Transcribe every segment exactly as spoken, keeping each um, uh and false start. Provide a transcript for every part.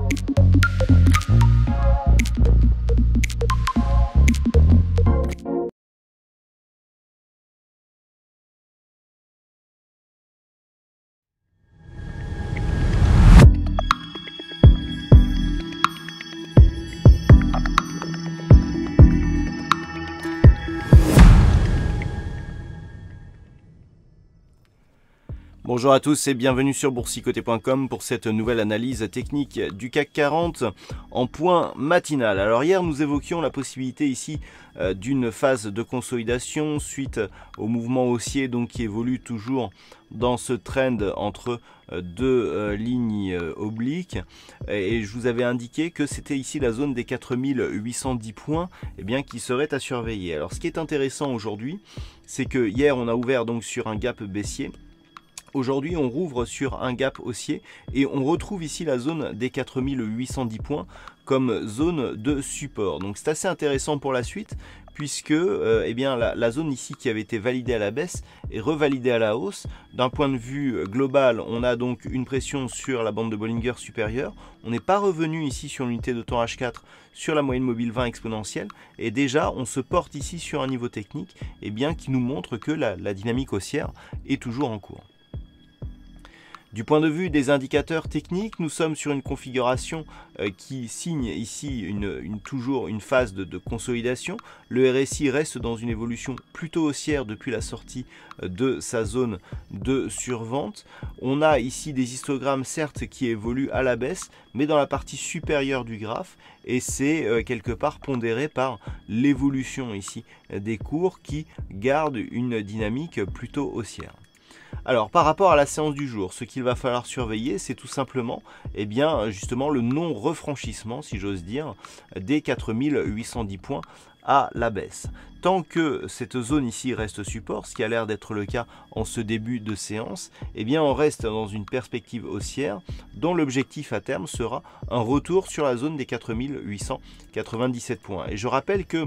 Bonjour à tous et bienvenue sur boursicoté point com pour cette nouvelle analyse technique du C A C quarante en point matinal. Alors hier nous évoquions la possibilité ici euh, d'une phase de consolidation suite au mouvement haussier donc qui évolue toujours dans ce trend entre euh, deux euh, lignes euh, obliques et je vous avais indiqué que c'était ici la zone des quatre mille huit cent dix points eh bien, qui serait à surveiller. Alors ce qui est intéressant aujourd'hui c'est que hier on a ouvert donc sur un gap baissier. Aujourd'hui, on rouvre sur un gap haussier et on retrouve ici la zone des quatre mille huit cent dix points comme zone de support. Donc c'est assez intéressant pour la suite puisque euh, eh bien, la, la zone ici qui avait été validée à la baisse est revalidée à la hausse. D'un point de vue global, on a donc une pression sur la bande de Bollinger supérieure. On n'est pas revenu ici sur l'unité de temps H quatre sur la moyenne mobile vingt exponentielle et déjà on se porte ici sur un niveau technique eh bien, qui nous montre que la, la dynamique haussière est toujours en cours. Du point de vue des indicateurs techniques, nous sommes sur une configuration euh, qui signe ici une, une, toujours une phase de, de consolidation. Le R S I reste dans une évolution plutôt haussière depuis la sortie euh, de sa zone de survente. On a ici des histogrammes certes qui évoluent à la baisse, mais dans la partie supérieure du graphe et c'est euh, quelque part pondéré par l'évolution ici des cours qui gardent une dynamique plutôt haussière. Alors par rapport à la séance du jour, ce qu'il va falloir surveiller, c'est tout simplement eh bien, justement le non-refranchissement, si j'ose dire, des quatre mille huit cent dix points à la baisse. Tant que cette zone ici reste support, ce qui a l'air d'être le cas en ce début de séance, eh bien on reste dans une perspective haussière dont l'objectif à terme sera un retour sur la zone des quatre mille huit cent quatre-vingt-dix-sept points. Et je rappelle que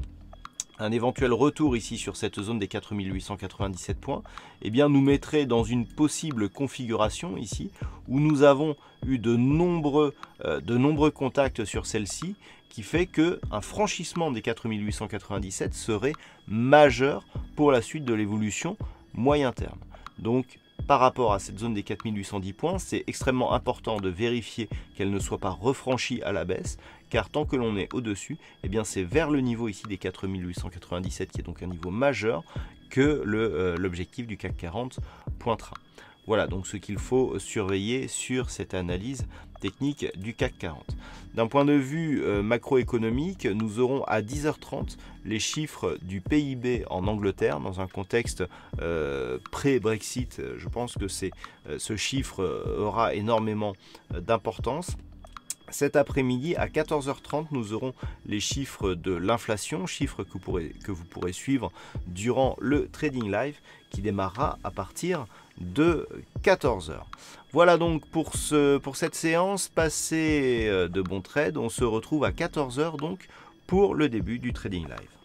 un éventuel retour ici sur cette zone des quatre mille huit cent quatre-vingt-dix-sept points eh bien, nous mettrait dans une possible configuration ici où nous avons eu de nombreux, euh, de nombreux contacts sur celle-ci qui fait qu'un franchissement des quatre mille huit cent quatre-vingt-dix-sept serait majeur pour la suite de l'évolution moyen terme. Donc par rapport à cette zone des quatre mille huit cent dix points, c'est extrêmement important de vérifier qu'elle ne soit pas refranchie à la baisse, car tant que l'on est au-dessus, eh bien c'est vers le niveau ici des quatre mille huit cent quatre-vingt-dix-sept, qui est donc un niveau majeur, que l'objectif euh, du C A C quarante pointera. Voilà donc ce qu'il faut surveiller sur cette analyse technique du C A C quarante. D'un point de vue euh, macroéconomique, nous aurons à dix heures trente les chiffres du P I B en Angleterre dans un contexte euh, pré-Brexit. Je pense que c'est, euh, ce chiffre aura énormément euh, d'importance. Cet après-midi, à quatorze heures trente, nous aurons les chiffres de l'inflation, chiffres que vous, pourrez, que vous pourrez suivre durant le Trading Live qui démarrera à partir de quatorze heures. Voilà donc pour, ce, pour cette séance, passez de bons trades. On se retrouve à quatorze heures donc pour le début du Trading Live.